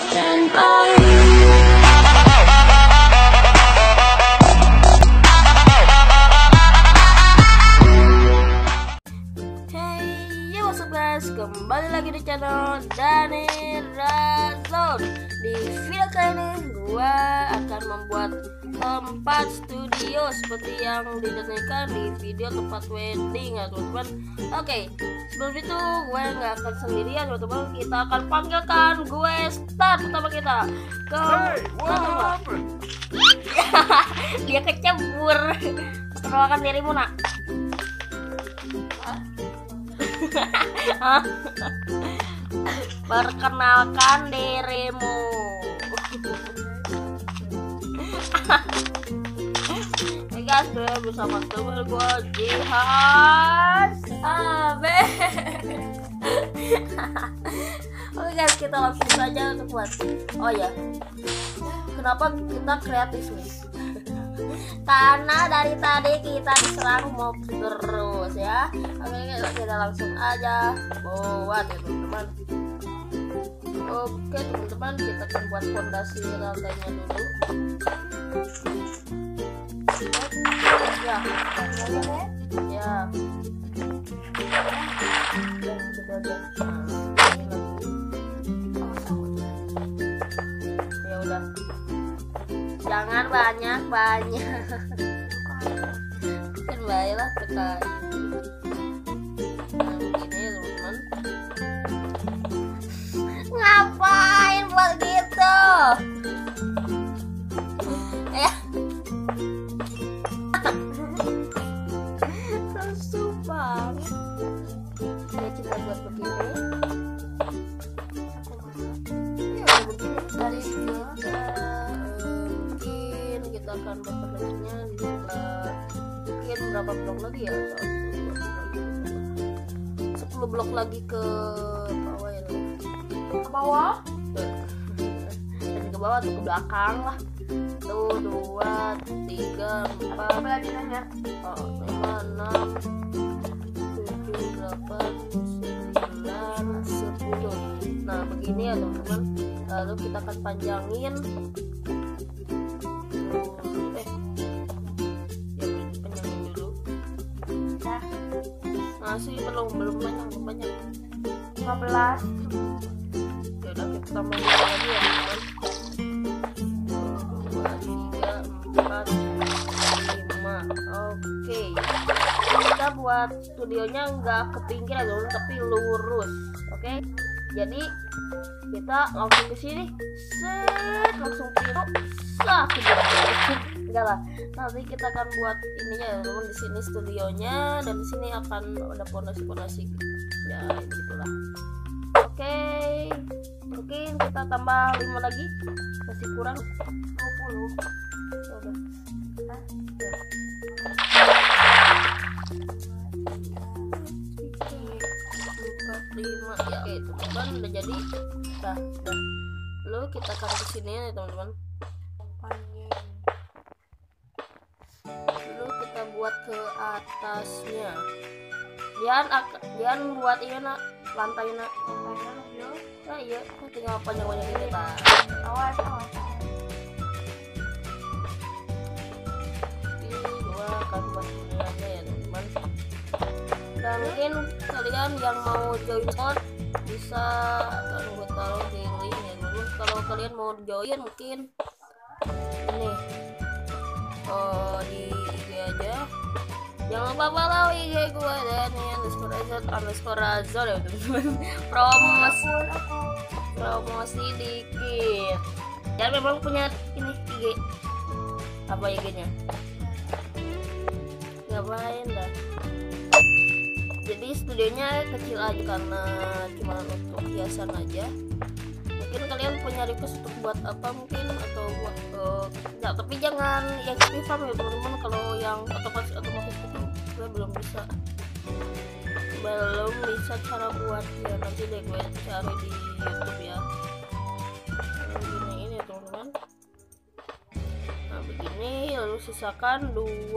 and I. Hey, yo, what's up guys? Kembali lagi di channel Dani Razon. Di video kali ini gua akan membuat tempat studio seperti yang dijanjikan di video tempat wedding ya teman-teman. Oke, sebelum itu gue nggak akan sendirian teman-teman. Kita akan panggilkan gue start pertama kita ke dia kecebur. Perkenalkan dirimu nak. Perkenalkan dirimu. Hey guys, gue bersama teman gue Jihad Abe. Oke guys, kita langsung saja untuk buat. Oh ya, kenapa kita kreatif nih? Karena dari tadi kita diserang mob terus ya. Oke, kita langsung aja buat ya teman-teman. Oke teman-teman, kita akan buat fondasi lantainya dulu. Ya, ya. Ya udah. Jangan banyak-banyak. Kan baiklah tekan. Nah, begini ya teman-teman. Ngapain buat gitu? Ya. Susah banget. Ya kita buat begini. Ya begini dari kita akan berpendakinya mungkin berapa blok lagi ya, 10 blok lagi ke bawah ya, ke bawah dan ke bawah tuh ke belakang lah tuh 2, 3, 4, 5, 6, 7, 8, 9, 10. Nah begini ya teman-teman. Lalu kita akan panjangin masih belum banyak 15. Ya udah kita tambahin lagi ya teman. 2, 3, 4, 5. Oke, kita buat studionya nggak ke pinggir aja dulu tapi lurus. Oke, jadi kita langsung ke sini, set, langsung tiru, sah, enggak lah. Nanti kita akan buat ininya ya teman, di sini studionya dan di sini akan ada pondasi ya gitulah. Oke, mungkin kita tambah 5 lagi, masih kurang 20. Ya udah. Ya. 5 ya, oke teman-teman udah jadi. Dah. Lalu kita akan ke sini ya teman-teman. Lalu kita buat ke atasnya. Dian buat ini nak, lantai nak. Nah iya, tinggal panjang-panjang ini tak. Awas. Ini gua akan buat ini aja ya teman-teman. Dan mungkin kalian yang mau join mod bisa, akan gue taruh di link ya dulu. Kalau kalian mau join mungkin ini di IG aja. Jangan lupa follow IG gue dan _razon ya teman-teman. Promosi dikit. Dan memang punya ini IG. Apa IG-nya? Ngapain dah? Jadi studionya kecil aja karena cuma untuk hiasan aja. Mungkin kalian punya request untuk buat apa mungkin, atau buat ya, tapi jangan yang farm ya teman-teman. Kalau yang otomatis itu gue belum bisa cara buatnya. Nanti deh gue cari di YouTube ya. Ini teman-teman. Nah begini, lalu sisakan 2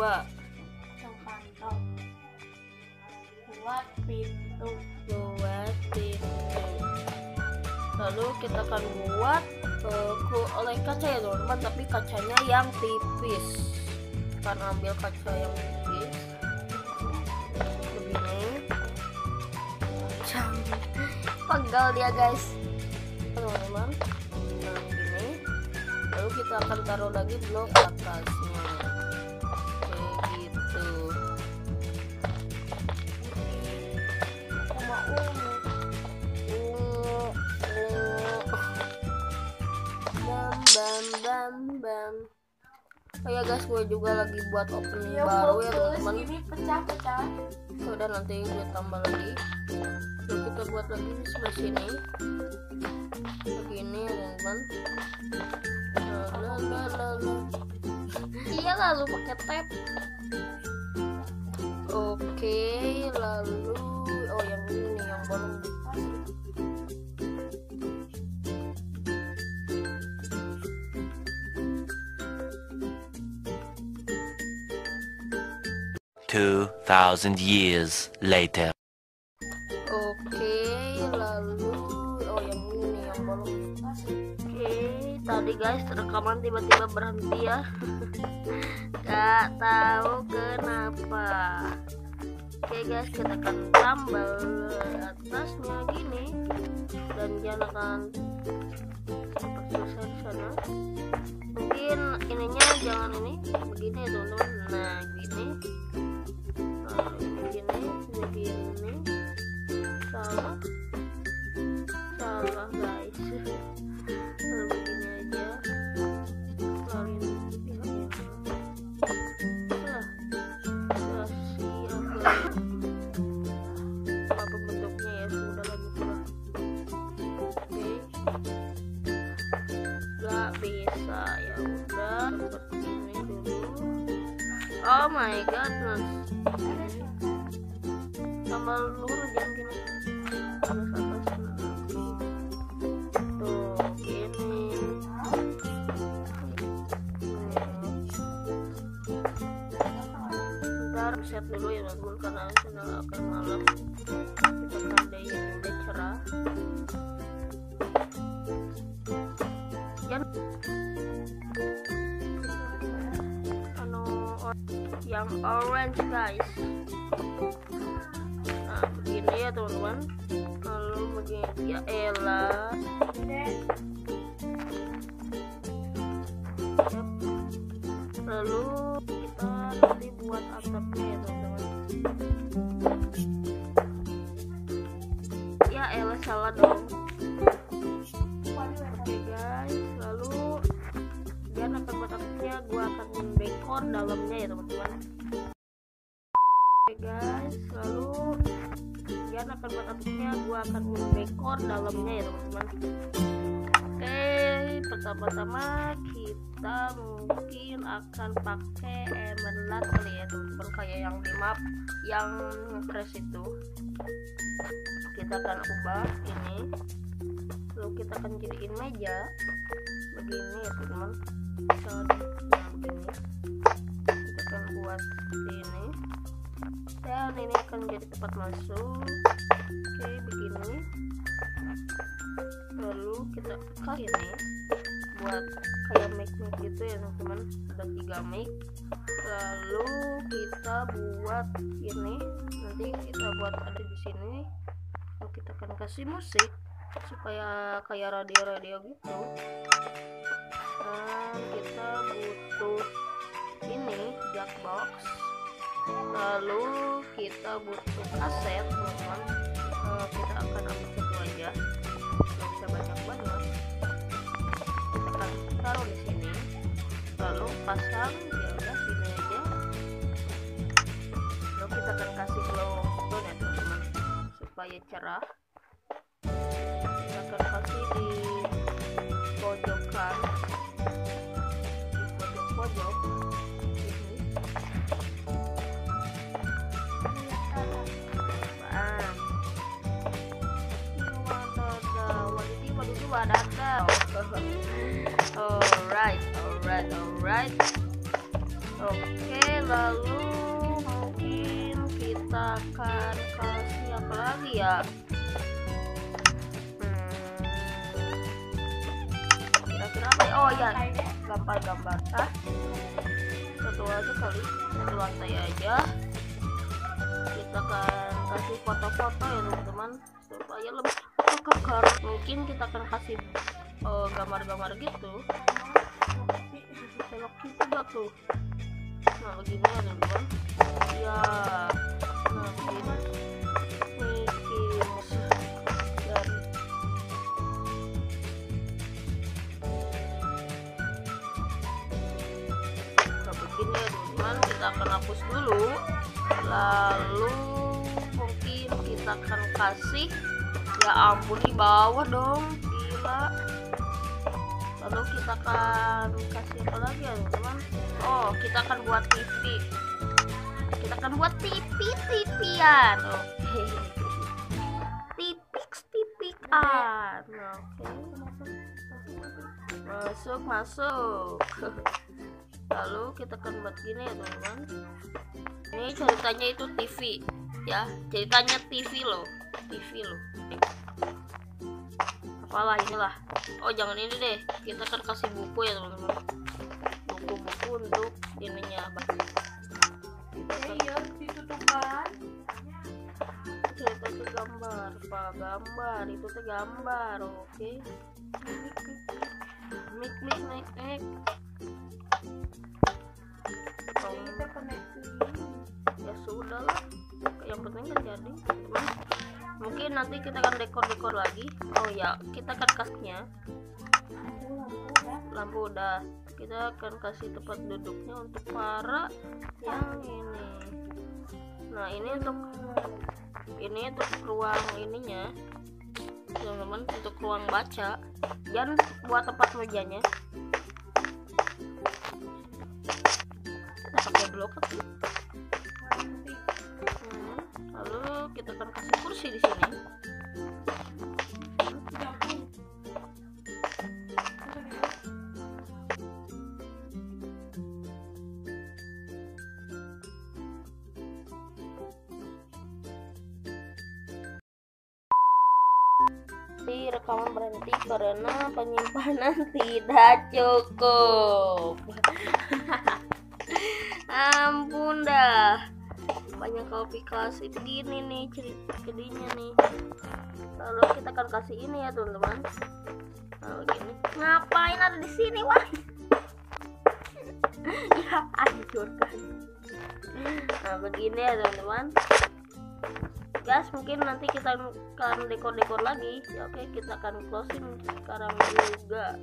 pintu. Lalu kita akan buat oleh kaca ya teman-teman, tapi kacanya yang tipis. Akan ambil kaca yang tipis begini. Pegal dia guys teman-teman. Nah gini. Lalu kita akan taruh lagi blok atasnya kayak gitu. Bam. Oh ya guys, gue juga lagi buat opening baru ya teman-teman. Ini pecah-pecah. Udah nanti gue tambah lagi. Lalu kita buat lagi di sebelah sini. Begini ya teman-teman. Iya lalu pakai tape. Oke, lalu yang ini nih yang bolong. $2,000 years later. Oke, lalu yang ini nih yang bolong. Oke, tadi guys rekaman tiba-tiba berhenti ya. Gak tahu kenapa. Oke guys, kita akan tambal atasnya gini dan jangan seperti selesai di sana. Mungkin ininya jangan ini begini ya teman-teman. Nah gini. Begini salah guys. Begini aja lalu apa bentuknya ya, sudah lagi pula. Oke, nggak bisa ya udah seperti ini dulu. Oh my goodness, tambah lurus jangan gini atas tuh gini. Bentar set dulu ya teman-teman karena sudah akan malam. Kita tanda yang udah cerah. Yang orange guys. Nah begini ya teman-teman. Lalu begini ya elah. Lalu kita nanti buat atapnya ya teman-teman. Ya elah salah dong. Oke guys, lalu dia akan buat atapnya, gua akan membekor dalamnya ya teman-teman. Oke guys, lalu dia akan buat atapnya, gua akan membekor dalamnya ya teman-teman. Oke, pertama-tama kita mungkin akan pakai emerald kali ya teman-teman, kayak yang di map yang crash itu. Kita akan ubah ini, lalu kita akan jadiin meja begini ya teman-teman. Nah begini kita akan buat ini dan ini akan jadi tempat masuk. Oke begini, lalu kita pakai ini buat kayak mic gitu ya teman-teman. Ada 3 mic. Lalu kita buat ini, nanti kita buat ada di sini. Lalu kita akan kasih musik supaya kayak radio gitu. Dan kita butuh ini jack box. Lalu kita butuh kaset teman-teman. Kita akan ambil satu aja, nggak bisa banyak-banyak. Kita akan taruh di sini, lalu pasang ya udah gini aja. Lalu kita akan kasih glowstone ya teman-teman supaya cerah. Kita akan kasih di pojokan, di pojok ini. Alright. Oke, lalu mungkin kita akan kasih apa lagi ya? ya, gambar. Ah, satu aja kali, satu lantai aja. Kita akan kasih foto-foto ya teman-teman, supaya lebih kekar. Mungkin kita akan kasih gambar-gambar gitu. Selok gitu gak tuh? Nah begini ya teman-teman. Ya, nah begini. Begini ya teman-teman, kita akan hapus dulu, lalu mungkin kita akan kasih, ya ampun di bawah dong, gila. Lalu kita akan kasih apa lagi ya teman-teman? Oh, kita akan buat TV, kita akan buat TV-TVan, oke. Tipik-tipikan, oke. Masuk. Lalu kita akan buat gini ya teman-teman. Ini ceritanya itu TV ya, ceritanya TV loh. Apalah inilah. Oh jangan ini deh, kita akan kasih buku ya teman-teman. Buku untuk ininya. Iya, ditutupkan. Cerita itu gambar, Pak, gambar itu tuh gambar, oke. Mik. Kita koneksi. Ya sudah lah, yang penting kan jadi. Mungkin nanti kita akan dekor lagi. Oh ya, kita akan kasihnya lampu udah. Kita akan kasih tempat duduknya untuk para yang ini. Nah ini untuk ruang ininya teman-teman, untuk ruang baca. Dan buat tempat mejanya pakai blok. Lalu kita akan kasih kursi di sini. Rekaman berhenti karena penyimpanan tidak cukup. Ampun dah, banyak aplikasi begini nih jadinya nih. Lalu kita akan kasih ini ya teman-teman. Nah begini, ngapain ada di sini wah? Ya hancurkan. Nah begini ya teman-teman. Guys, mungkin nanti kita akan dekor lagi ya. Oke, kita akan closing sekarang juga.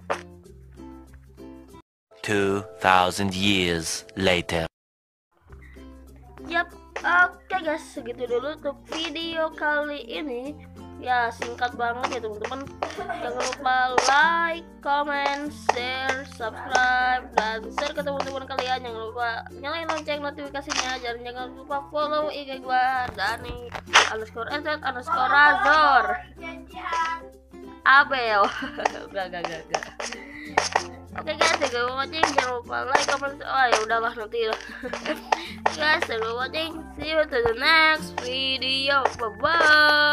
2000 years later. Yap, oke guys, segitu dulu untuk video kali ini. Ya singkat banget ya teman-teman. Jangan lupa like, comment, share, subscribe, dan share ke teman-teman kalian. Jangan lupa nyalain lonceng notifikasinya. Jangan lupa follow IG gua Dani_SZ_Razor Abel. Gak. Oke guys, thank you for watching. Jangan lupa like, comment. Oh ya udahlah nanti lah. Guys, thank you for watching. See you to the next video. Bye bye.